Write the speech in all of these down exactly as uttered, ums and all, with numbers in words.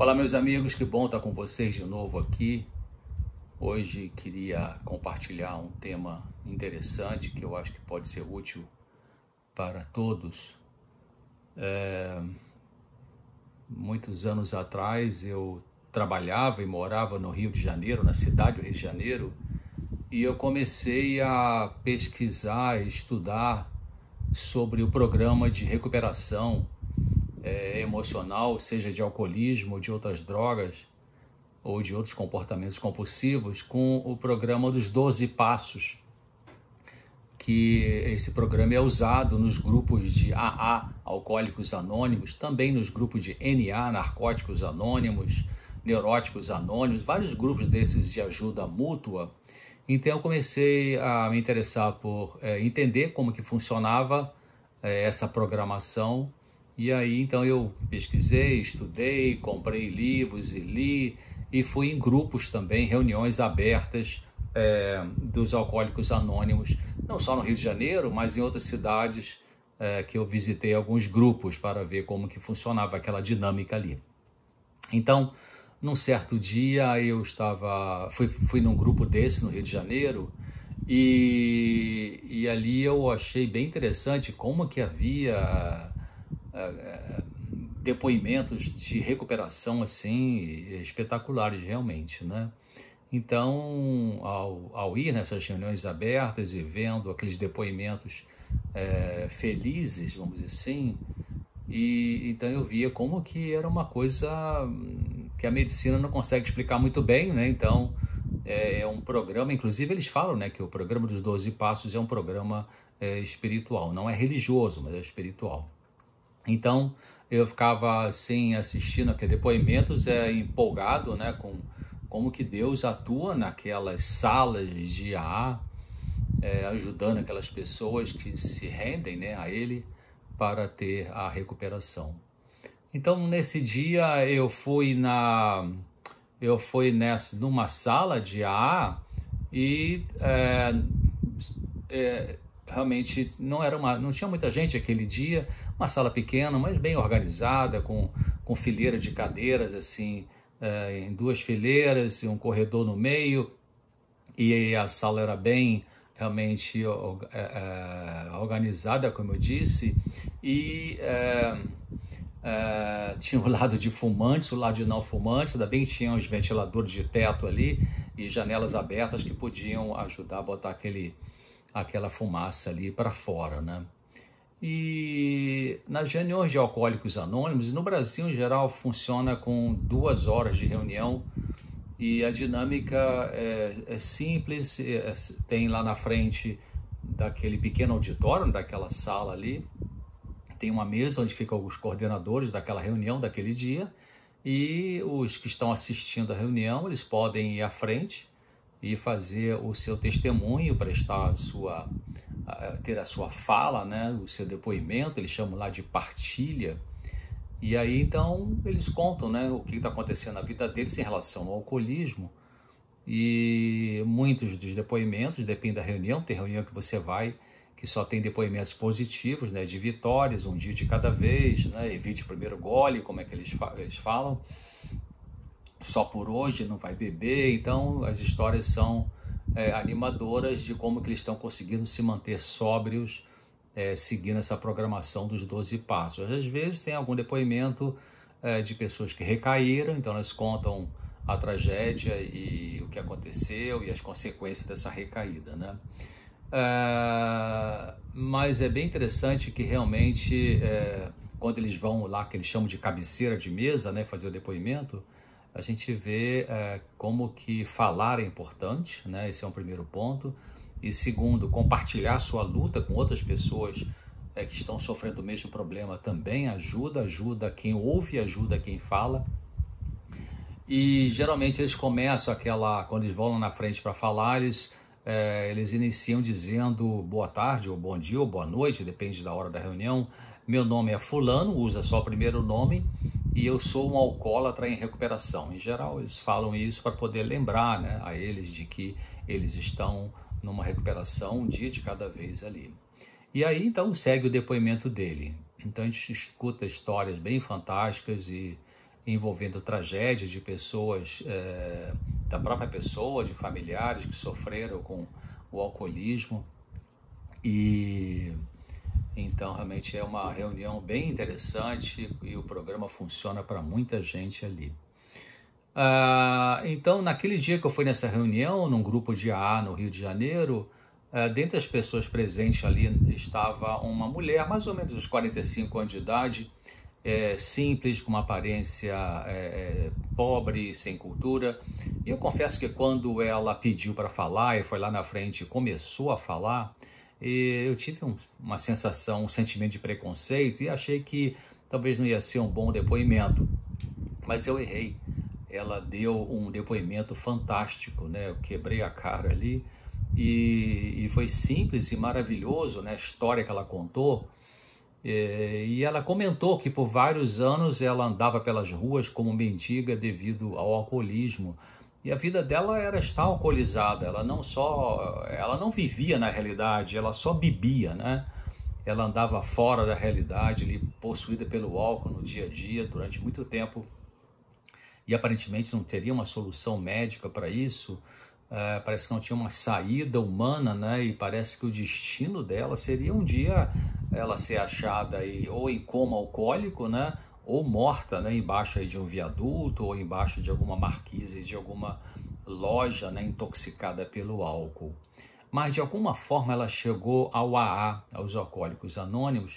Olá, meus amigos, que bom estar com vocês de novo aqui. Hoje queria compartilhar um tema interessante que eu acho que pode ser útil para todos. É... Muitos anos atrás eu trabalhava e morava no Rio de Janeiro, na cidade do Rio de Janeiro, e eu comecei a pesquisar e estudar sobre o programa de recuperação é, emocional, seja de alcoolismo ou de outras drogas, ou de outros comportamentos compulsivos, com o programa dos doze Passos, que esse programa é usado nos grupos de A A, Alcoólicos Anônimos, também nos grupos de N A, Narcóticos Anônimos, Neuróticos Anônimos, vários grupos desses de ajuda mútua. Então eu comecei a me interessar por é, entender como que funcionava é, essa programação, e aí então eu pesquisei, estudei, comprei livros e li, e fui em grupos também, reuniões abertas é, dos Alcoólicos Anônimos, não só no Rio de Janeiro, mas em outras cidades é, que eu visitei alguns grupos para ver como que funcionava aquela dinâmica ali. Então, num certo dia eu estava, fui, fui num grupo desse no Rio de Janeiro, e, e ali eu achei bem interessante como que havia uh, depoimentos de recuperação assim espetaculares realmente, né? Então, ao, ao ir nessas reuniões abertas e vendo aqueles depoimentos é, felizes, vamos dizer assim, e então eu via como que era uma coisa que a medicina não consegue explicar muito bem, né? Então, é, é um programa, inclusive eles falam, né, que o programa dos doze Passos é um programa é, espiritual, não é religioso, mas é espiritual. Então, eu ficava assim, assistindo aqueles depoimentos, é, empolgado, né, com como que Deus atua naquelas salas de A A, é, ajudando aquelas pessoas que se rendem, né, a Ele para ter a recuperação. Então, nesse dia, eu fui, na, eu fui nessa, numa sala de A A e é, é, realmente não, era uma, não tinha muita gente aquele dia, uma sala pequena, mas bem organizada, com, com fileira de cadeiras, assim, é, em duas fileiras, um corredor no meio, e a sala era bem realmente é, é, organizada, como eu disse, e é, é, tinha o lado de fumantes, o lado de não fumantes, ainda bem que tinha os ventiladores de teto ali e janelas abertas que podiam ajudar a botar aquele, aquela fumaça ali para fora, né? E nas reuniões de Alcoólicos Anônimos, e no Brasil em geral funciona com duas horas de reunião, e a dinâmica é, é simples, é, tem lá na frente daquele pequeno auditório, daquela sala ali, tem uma mesa onde ficam os coordenadores daquela reunião daquele dia, e os que estão assistindo a reunião, eles podem ir à frente e fazer o seu testemunho, prestar a sua, ter a sua fala, né, o seu depoimento, eles chamam lá de partilha. E aí, então, eles contam, né, o que está acontecendo na vida deles em relação ao alcoolismo. E muitos dos depoimentos, depende da reunião, tem reunião que você vai, que só tem depoimentos positivos, né, de vitórias, um dia de cada vez, né, evite o primeiro gole, como é que eles, fa eles falam, só por hoje, não vai beber. Então, as histórias são é, animadoras de como que eles estão conseguindo se manter sóbrios, É, seguindo essa programação dos doze Passos. Às vezes tem algum depoimento é, de pessoas que recaíram, então elas contam a tragédia e o que aconteceu e as consequências dessa recaída, né? É, mas é bem interessante que realmente, é, quando eles vão lá, que eles chamam de cabeceira de mesa, né, fazer o depoimento, a gente vê é, como que falar é importante, né? Esse é um primeiro ponto. E segundo, compartilhar sua luta com outras pessoas é, que estão sofrendo o mesmo problema também ajuda, ajuda quem ouve, ajuda quem fala. E geralmente eles começam aquela, quando eles vão lá na frente para falar, eles, é, eles iniciam dizendo boa tarde, ou bom dia, ou boa noite, depende da hora da reunião. Meu nome é fulano, usa só o primeiro nome, e eu sou um alcoólatra em recuperação. Em geral, eles falam isso para poder lembrar, né, a eles de que eles estão numa recuperação um dia de cada vez ali. E aí então segue o depoimento dele. Então a gente escuta histórias bem fantásticas e envolvendo tragédias de pessoas, é, da própria pessoa, de familiares que sofreram com o alcoolismo. E então realmente é uma reunião bem interessante e o programa funciona para muita gente ali. Ah, então, naquele dia que eu fui nessa reunião, num grupo de A A no Rio de Janeiro, ah, dentre as pessoas presentes ali estava uma mulher, mais ou menos uns quarenta e cinco anos de idade, é, simples, com uma aparência é, pobre, sem cultura. E eu confesso que quando ela pediu para falar e foi lá na frente e começou a falar, e eu tive um, uma sensação, um sentimento de preconceito e achei que talvez não ia ser um bom depoimento, mas eu errei. Ela deu um depoimento fantástico, né? Eu quebrei a cara ali e, e foi simples e maravilhoso, né? A história que ela contou. E, e ela comentou que por vários anos ela andava pelas ruas como mendiga devido ao alcoolismo. E a vida dela era estar alcoolizada, ela não só, ela não vivia na realidade, ela só bebia, né? Ela andava fora da realidade, ali, possuída pelo álcool no dia a dia durante muito tempo e aparentemente não teria uma solução médica para isso. Uh, parece que não tinha uma saída humana, né? E parece que o destino dela seria um dia ela ser achada aí, ou em coma alcoólico, né? Ou morta, né, embaixo aí de um viaduto, ou embaixo de alguma marquise de alguma loja, né, intoxicada pelo álcool. Mas de alguma forma ela chegou ao A A, aos Alcoólicos Anônimos,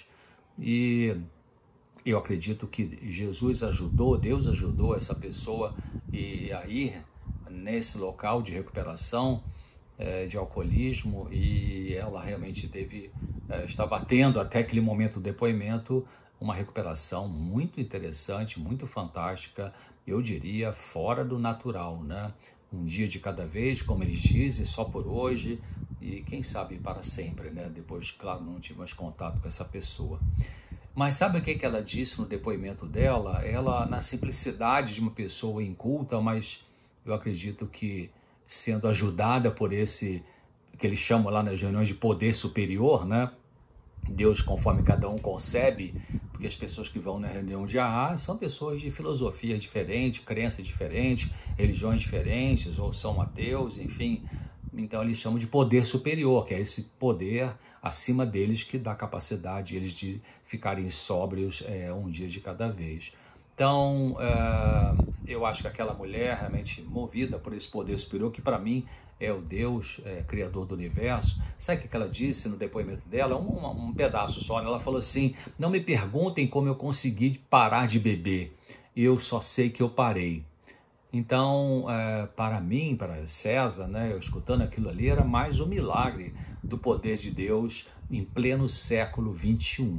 e eu acredito que Jesus ajudou, Deus ajudou essa pessoa e aí nesse local de recuperação é, de alcoolismo, e ela realmente teve, é, estava tendo até aquele momento do depoimento uma recuperação muito interessante, muito fantástica, eu diria fora do natural, né? Um dia de cada vez, como eles dizem, só por hoje e quem sabe para sempre, né? Depois, claro, não tive mais contato com essa pessoa. Mas sabe o que que ela disse no depoimento dela? Ela, na simplicidade de uma pessoa inculta, mas eu acredito que sendo ajudada por esse, que eles chamam lá nas reuniões de poder superior, né? Deus conforme cada um concebe, porque as pessoas que vão na reunião de A A são pessoas de filosofia diferente, crenças diferentes, religiões diferentes, ou são ateus, enfim. Então eles chamam de poder superior, que é esse poder acima deles que dá capacidade eles de ficarem sóbrios é, um dia de cada vez. Então, uh, eu acho que aquela mulher realmente movida por esse poder superior, que para mim é o Deus, é, criador do universo. Sabe o que ela disse no depoimento dela? Um, um, um pedaço só. Ela falou assim: não me perguntem como eu consegui parar de beber, eu só sei que eu parei. Então, é, para mim, para César, né, eu escutando aquilo ali, era mais um milagre do poder de Deus em pleno século vinte e um.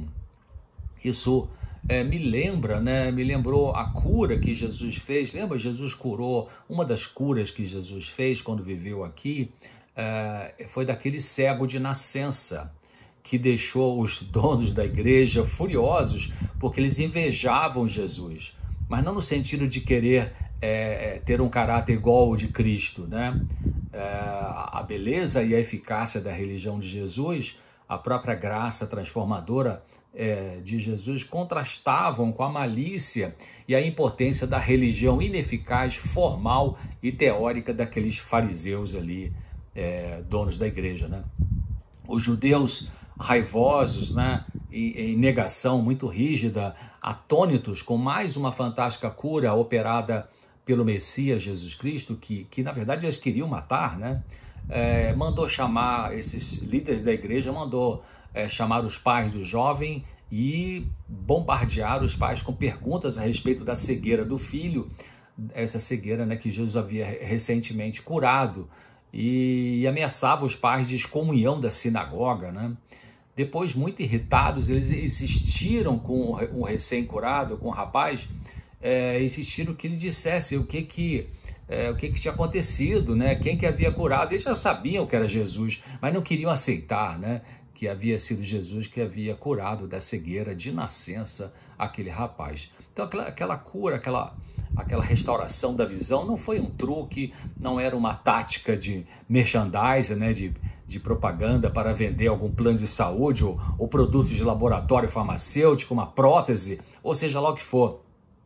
Isso é, me lembra, né, me lembrou a cura que Jesus fez. Lembra? Jesus curou, uma das curas que Jesus fez quando viveu aqui, é, foi daquele cego de nascença, que deixou os donos da igreja furiosos, porque eles invejavam Jesus, mas não no sentido de querer é, ter um caráter igual ao de Cristo, né? É, a beleza e a eficácia da religião de Jesus, a própria graça transformadora é, de Jesus contrastavam com a malícia e a impotência da religião ineficaz, formal e teórica daqueles fariseus ali, é, donos da igreja, né? Os judeus raivosos, né, em, em negação muito rígida, atônitos com mais uma fantástica cura operada pelo Messias Jesus Cristo, que, que na verdade eles queriam matar, né? É, mandou chamar esses líderes da igreja, mandou é, chamar os pais do jovem e bombardear os pais com perguntas a respeito da cegueira do filho, essa cegueira, né, que Jesus havia recentemente curado, e, e ameaçava os pais de excomunhão da sinagoga, né? Depois, muito irritados, eles insistiram com o recém-curado, com o rapaz, é, insistiram que ele dissesse o que que, é, o que que tinha acontecido, né? Quem que havia curado. Eles já sabiam que era Jesus, mas não queriam aceitar, né, que havia sido Jesus que havia curado da cegueira de nascença aquele rapaz. Então aquela, aquela cura, aquela, aquela restauração da visão não foi um truque, não era uma tática de merchandising, né, de, de propaganda para vender algum plano de saúde ou, ou produtos de laboratório farmacêutico, uma prótese, ou seja lá o que for.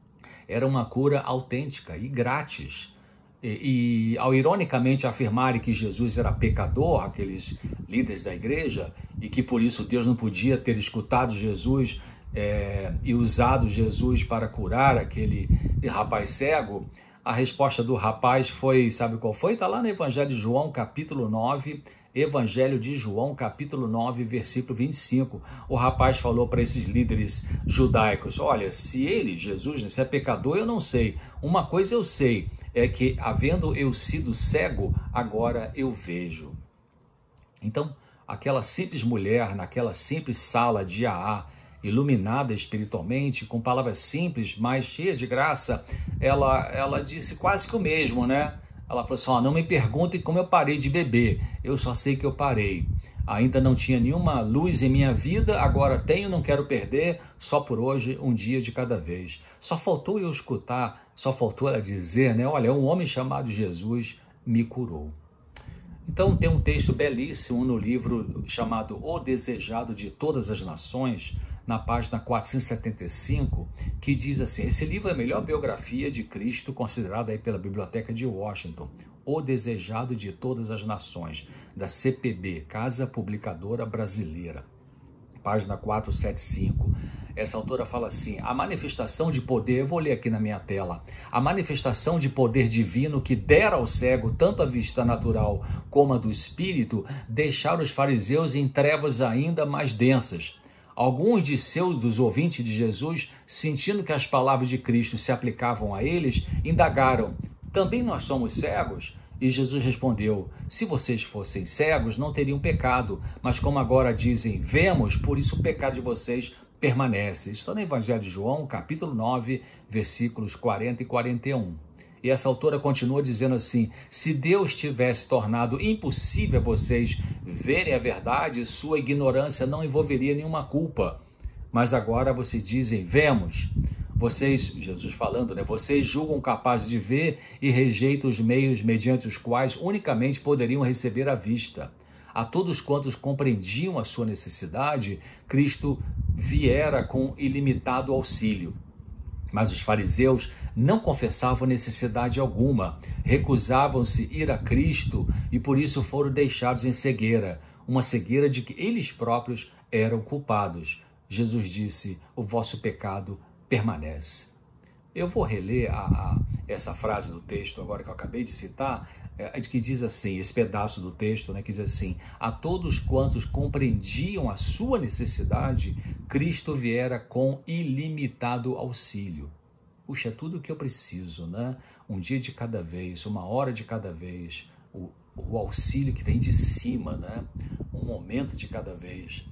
era uma cura autêntica e grátis. E, e ao ironicamente afirmarem que Jesus era pecador, aqueles líderes da igreja, e que por isso Deus não podia ter escutado Jesus é, e usado Jesus para curar aquele rapaz cego, a resposta do rapaz foi, sabe qual foi? Está lá no Evangelho de João, capítulo nove, Evangelho de João, capítulo nove, versículo vinte e cinco. O rapaz falou para esses líderes judaicos: olha, se ele, Jesus, se é pecador, eu não sei. Uma coisa eu sei, é que, havendo eu sido cego, agora eu vejo. Então, aquela simples mulher, naquela simples sala de A A, iluminada espiritualmente, com palavras simples, mas cheia de graça, ela, ela disse quase que o mesmo, né? Ela falou assim: ó, não me perguntem como eu parei de beber, eu só sei que eu parei. Ainda não tinha nenhuma luz em minha vida, agora tenho, não quero perder, só por hoje, um dia de cada vez. Só faltou eu escutar, só faltou ela dizer, né? Olha, um homem chamado Jesus me curou. Então tem um texto belíssimo no livro chamado O Desejado de Todas as Nações, na página quatrocentos e setenta e cinco, que diz assim: esse livro é a melhor biografia de Cristo considerada aí pela Biblioteca de Washington, O Desejado de Todas as Nações, da C P B, Casa Publicadora Brasileira, página quatrocentos e setenta e cinco. Essa autora fala assim: a manifestação de poder, eu vou ler aqui na minha tela, a manifestação de poder divino que dera ao cego tanto a vista natural como a do espírito, deixaram os fariseus em trevas ainda mais densas. Alguns de seus dos ouvintes de Jesus, sentindo que as palavras de Cristo se aplicavam a eles, indagaram: também nós somos cegos? E Jesus respondeu: se vocês fossem cegos, não teriam pecado, mas como agora dizem, vemos, por isso o pecado de vocês permanece. Isso está no Evangelho de João, capítulo nove, versículos quarenta e quarenta e um. E essa autora continua dizendo assim: se Deus tivesse tornado impossível a vocês verem a verdade, sua ignorância não envolveria nenhuma culpa. Mas agora vocês dizem, vemos. Vocês, Jesus falando, né? Vocês julgam capazes de ver e rejeitam os meios mediante os quais unicamente poderiam receber a vista. A todos quantos compreendiam a sua necessidade, Cristo viera com ilimitado auxílio. Mas os fariseus não confessavam necessidade alguma, recusavam-se ir a Cristo e por isso foram deixados em cegueira, uma cegueira de que eles próprios eram culpados. Jesus disse: o vosso pecado permanece. Eu vou reler a, a, essa frase do texto agora que eu acabei de citar, é, que diz assim, esse pedaço do texto, né, que diz assim: a todos quantos compreendiam a sua necessidade, Cristo viera com ilimitado auxílio. Puxa, é tudo o que eu preciso, né? Um dia de cada vez, uma hora de cada vez, o, o auxílio que vem de cima, né? Um momento de cada vez.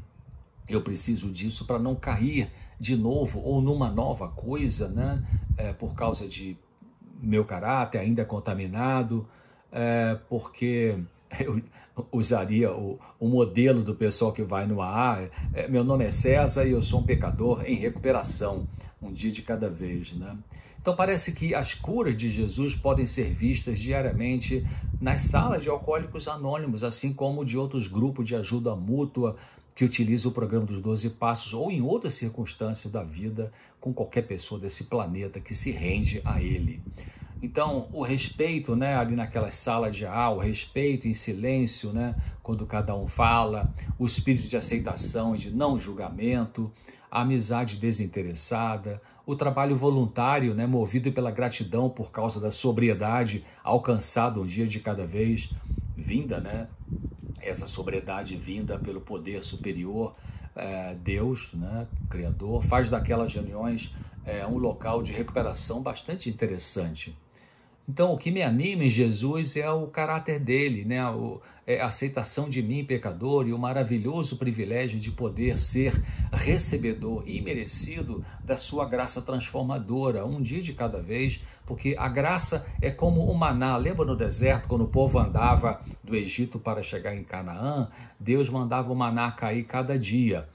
Eu preciso disso para não cair de novo ou numa nova coisa, né? É, por causa de meu caráter ainda contaminado, é, porque eu usaria o, o modelo do pessoal que vai no A A, é, meu nome é César e eu sou um pecador em recuperação, um dia de cada vez, né? Então parece que as curas de Jesus podem ser vistas diariamente nas salas de alcoólicos anônimos, assim como de outros grupos de ajuda mútua que utilizam o programa dos doze passos ou em outras circunstâncias da vida com qualquer pessoa desse planeta que se rende a ele. Então, o respeito, né, ali naquela sala de A, o respeito em silêncio, né, quando cada um fala, o espírito de aceitação e de não julgamento, a amizade desinteressada, o trabalho voluntário, né, movido pela gratidão por causa da sobriedade alcançada um dia de cada vez, vinda, né, essa sobriedade vinda pelo poder superior, é, Deus, né, Criador, faz daquelas reuniões é, um local de recuperação bastante interessante. Então, o que me anima em Jesus é o caráter dele, né? o, é a aceitação de mim, pecador, e o maravilhoso privilégio de poder ser recebedor e merecido da sua graça transformadora, um dia de cada vez, porque a graça é como o maná. Lembra no deserto, quando o povo andava do Egito para chegar em Canaã, Deus mandava o maná cair cada dia.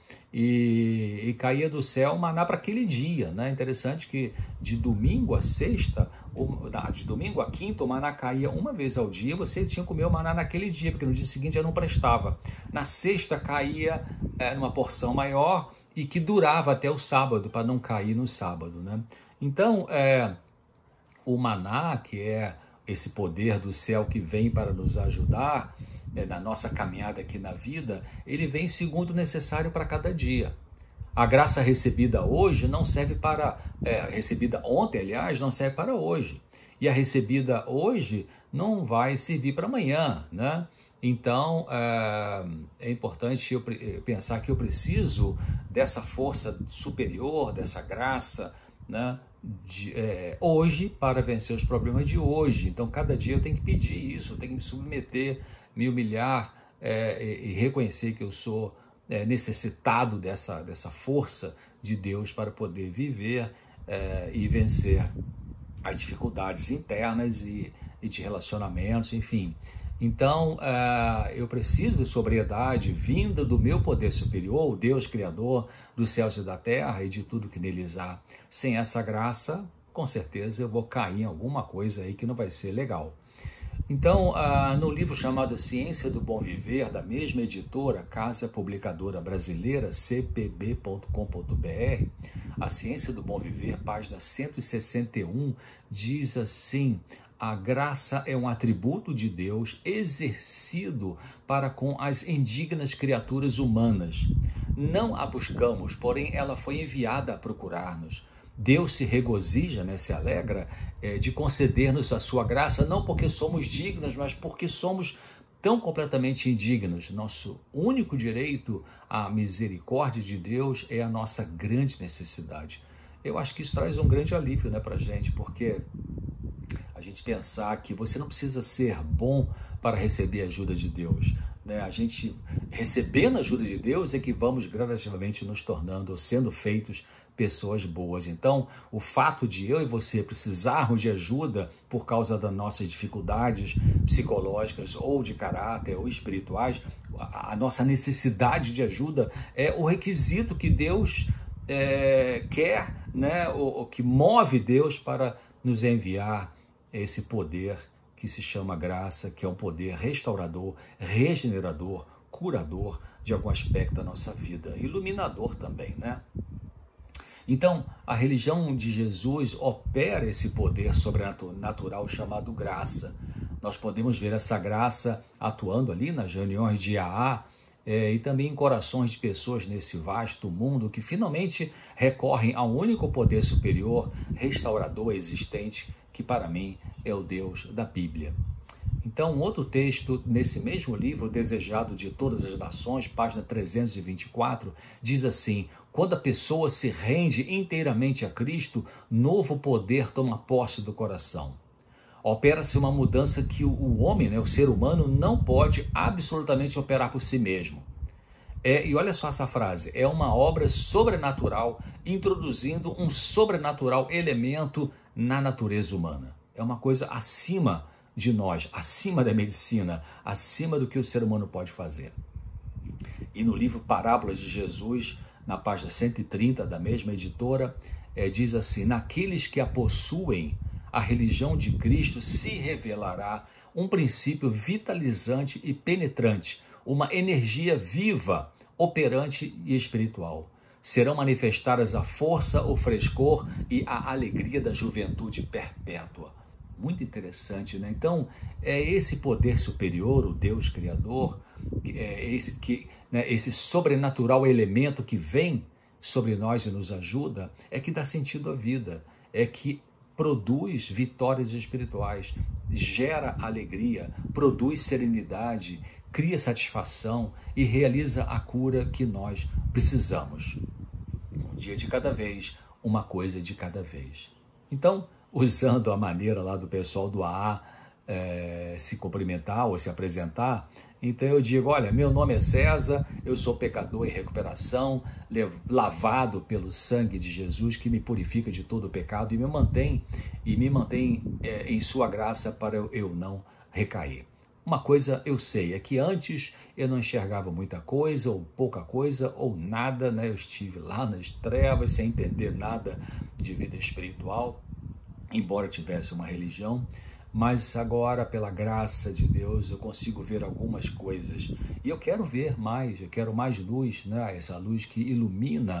E, e caía do céu o maná para aquele dia, né? Interessante que de domingo a sexta, ou, de domingo a quinta, o maná caía uma vez ao dia, você tinha que comer o maná naquele dia, porque no dia seguinte já não prestava. Na sexta caía é, numa porção maior e que durava até o sábado, para não cair no sábado, né? Então, é, o maná, que é esse poder do céu que vem para nos ajudar é, na nossa caminhada aqui na vida, ele vem segundo o necessário para cada dia. A graça recebida hoje não serve para, é, recebida ontem, aliás, não serve para hoje. E a recebida hoje não vai servir para amanhã, né? Então, é, é importante eu pensar que eu preciso dessa força superior, dessa graça, né, de, é, hoje para vencer os problemas de hoje. Então, cada dia eu tenho que pedir isso, eu tenho que me submeter, me humilhar é, e, e reconhecer que eu sou é, necessitado dessa, dessa força de Deus para poder viver é, e vencer as dificuldades internas e, e de relacionamentos, enfim. Então, uh, eu preciso de sobriedade vinda do meu poder superior, o Deus Criador dos céus e da terra e de tudo que neles há. Sem essa graça, com certeza eu vou cair em alguma coisa aí que não vai ser legal. Então, uh, no livro chamado Ciência do Bom Viver, da mesma editora, Casa Publicadora Brasileira, c p b ponto com ponto b r, a Ciência do Bom Viver, página cento e sessenta e um, diz assim: a graça é um atributo de Deus exercido para com as indignas criaturas humanas. Não a buscamos, porém ela foi enviada a procurar-nos. Deus se regozija, né, se alegra é, de conceder-nos a sua graça, não porque somos dignos, mas porque somos tão completamente indignos. Nosso único direito à misericórdia de Deus é a nossa grande necessidade. Eu acho que isso traz um grande alívio, né, para a gente, porque a gente pensar que você não precisa ser bom para receber a ajuda de Deus, né? A gente, recebendo a ajuda de Deus, é que vamos gradativamente nos tornando, sendo feitos pessoas boas. Então, o fato de eu e você precisarmos de ajuda por causa das nossas dificuldades psicológicas ou de caráter ou espirituais, a, a nossa necessidade de ajuda é o requisito que Deus é, quer, né? O, o que move Deus para nos enviar esse poder que se chama graça, que é um poder restaurador, regenerador, curador de algum aspecto da nossa vida, iluminador também, né? Então, a religião de Jesus opera esse poder sobrenatural chamado graça. Nós podemos ver essa graça atuando ali nas reuniões de A A é, e também em corações de pessoas nesse vasto mundo que finalmente recorrem a um único poder superior, restaurador existente, que para mim é o Deus da Bíblia. Então, outro texto nesse mesmo livro, Desejado de Todas as Nações, página trezentos e vinte e quatro, diz assim: quando a pessoa se rende inteiramente a Cristo, novo poder toma posse do coração. Opera-se uma mudança que o homem, né, o ser humano, não pode absolutamente operar por si mesmo. É, e olha só essa frase, é uma obra sobrenatural, introduzindo um sobrenatural elemento na natureza humana. É uma coisa acima de nós, acima da medicina, acima do que o ser humano pode fazer. E no livro Parábolas de Jesus, na página cento e trinta da mesma editora, é, diz assim: naqueles que a possuem, a religião de Cristo se revelará um princípio vitalizante e penetrante, uma energia viva, operante e espiritual. Serão manifestadas a força, o frescor e a alegria da juventude perpétua. Muito interessante, né? Então, é esse poder superior, o Deus Criador, é esse, que, né, esse sobrenatural elemento que vem sobre nós e nos ajuda, é que dá sentido à vida, é que produz vitórias espirituais, gera alegria, produz serenidade, cria satisfação e realiza a cura que nós precisamos. Um dia de cada vez, uma coisa de cada vez. Então, usando a maneira lá do pessoal do A A é, se cumprimentar ou se apresentar, então eu digo: olha, meu nome é César, eu sou pecador em recuperação, lavado pelo sangue de Jesus que me purifica de todo o pecado e me mantém, e me mantém é, em sua graça para eu não recair. Uma coisa eu sei, é que antes eu não enxergava muita coisa, ou pouca coisa, ou nada, né? Eu estive lá nas trevas, sem entender nada de vida espiritual, embora tivesse uma religião, mas agora, pela graça de Deus, eu consigo ver algumas coisas. E eu quero ver mais, eu quero mais luz, né? Essa luz que ilumina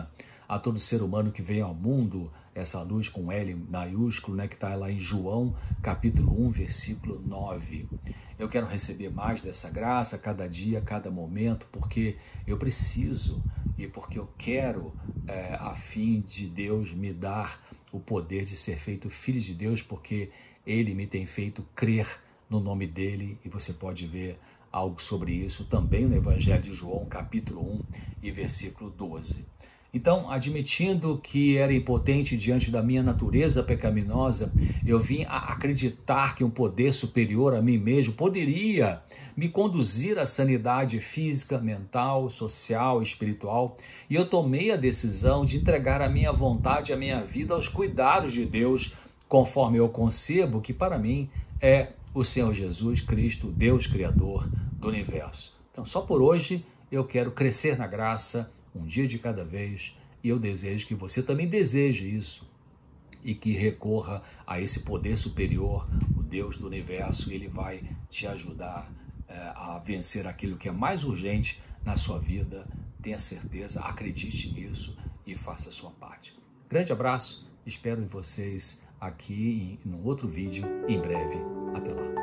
a todo ser humano que vem ao mundo, essa luz com L maiúsculo, né, que está lá em João, capítulo um, versículo nove. Eu quero receber mais dessa graça cada dia, cada momento, porque eu preciso e porque eu quero, é, a fim de Deus me dar o poder de ser feito filho de Deus, porque Ele me tem feito crer no nome dEle, e você pode ver algo sobre isso também no Evangelho de João, capítulo um e versículo doze. Então, admitindo que era impotente diante da minha natureza pecaminosa, eu vim a acreditar que um poder superior a mim mesmo poderia me conduzir à sanidade física, mental, social, espiritual, e eu tomei a decisão de entregar a minha vontade, a minha vida aos cuidados de Deus, conforme eu concebo que para mim é o Senhor Jesus Cristo, Deus Criador do universo. Então, só por hoje eu quero crescer na graça, um dia de cada vez, e eu desejo que você também deseje isso e que recorra a esse poder superior, o Deus do universo, e Ele vai te ajudar é, a vencer aquilo que é mais urgente na sua vida. Tenha certeza, acredite nisso e faça a sua parte. Grande abraço, espero em vocês aqui em um outro vídeo em breve. Até lá.